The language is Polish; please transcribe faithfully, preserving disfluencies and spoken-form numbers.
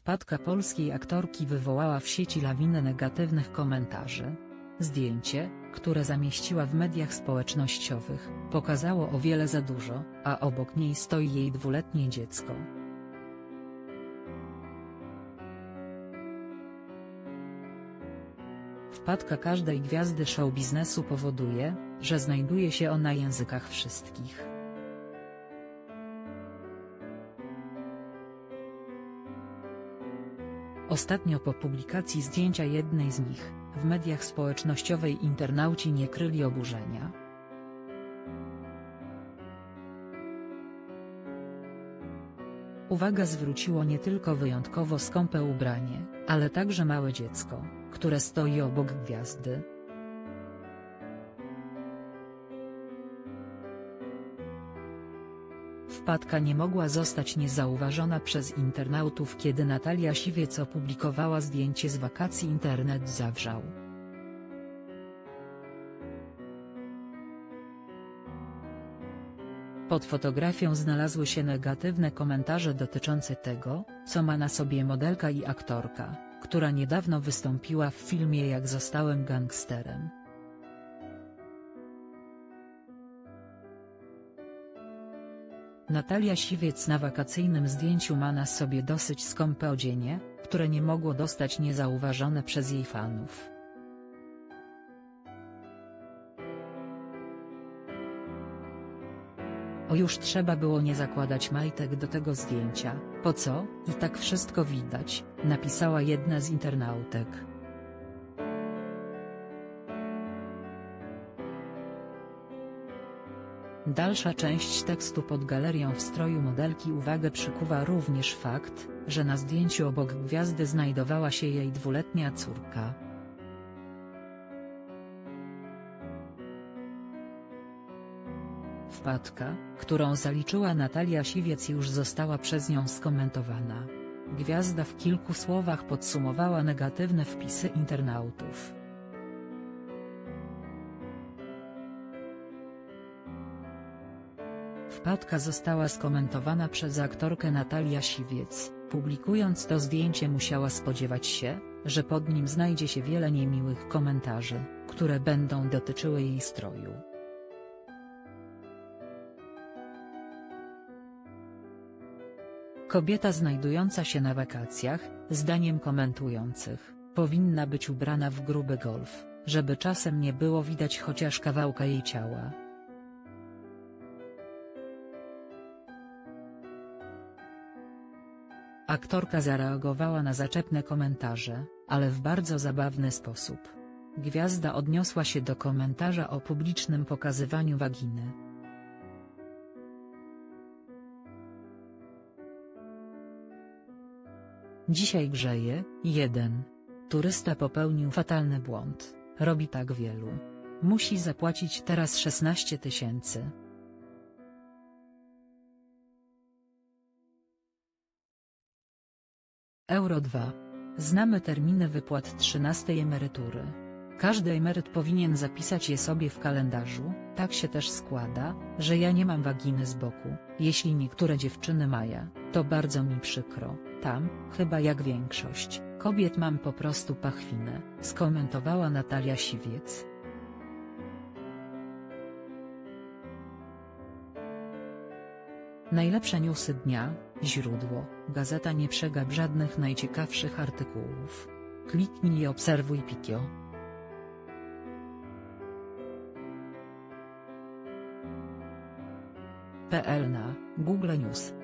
Wpadka polskiej aktorki wywołała w sieci lawinę negatywnych komentarzy. Zdjęcie, które zamieściła w mediach społecznościowych, pokazało o wiele za dużo, a obok niej stoi jej dwuletnie dziecko. Wpadka każdej gwiazdy show biznesu powoduje, że znajduje się ona na językach wszystkich. Ostatnio po publikacji zdjęcia jednej z nich, w mediach społecznościowych internauci nie kryli oburzenia. Uwagę zwróciło nie tylko wyjątkowo skąpe ubranie, ale także małe dziecko, które stoi obok gwiazdy. Wpadka nie mogła zostać niezauważona przez internautów, kiedy Natalia Siwiec opublikowała zdjęcie z wakacji. Internet zawrzał. Pod fotografią znalazły się negatywne komentarze dotyczące tego, co ma na sobie modelka i aktorka, która niedawno wystąpiła w filmie Jak zostałem gangsterem. Natalia Siwiec na wakacyjnym zdjęciu ma na sobie dosyć skąpe odzienie, które nie mogło zostać niezauważone przez jej fanów. O, już trzeba było nie zakładać majtek do tego zdjęcia, po co, i tak wszystko widać, napisała jedna z internautek. Dalsza część tekstu pod galerią w stroju modelki. Uwagę przykuwa również fakt, że na zdjęciu obok gwiazdy znajdowała się jej dwuletnia córka. Wpadka, którą zaliczyła Natalia Siwiec, już została przez nią skomentowana. Gwiazda w kilku słowach podsumowała negatywne wpisy internautów. Wpadka została skomentowana przez aktorkę Natalia Siwiec. Publikując to zdjęcie, musiała spodziewać się, że pod nim znajdzie się wiele niemiłych komentarzy, które będą dotyczyły jej stroju. Kobieta znajdująca się na wakacjach, zdaniem komentujących, powinna być ubrana w gruby golf, żeby czasem nie było widać chociaż kawałka jej ciała. Aktorka zareagowała na zaczepne komentarze, ale w bardzo zabawny sposób. Gwiazda odniosła się do komentarza o publicznym pokazywaniu waginy. Dzisiaj grzeje. jeden. Turysta popełnił fatalny błąd, robi tak wielu. Musi zapłacić teraz szesnaście tysięcy. Euro dwa. Znamy terminy wypłat trzynastej emerytury. Każdy emeryt powinien zapisać je sobie w kalendarzu. Tak się też składa, że ja nie mam waginy z boku. Jeśli niektóre dziewczyny mają, to bardzo mi przykro. Tam, chyba jak większość kobiet, mam po prostu pachwinę, skomentowała Natalia Siwiec. Najlepsze newsy dnia. Źródło: Gazeta. Nie przegap żadnych najciekawszych artykułów. Kliknij i obserwuj Pikio. kropka pe el na Google News.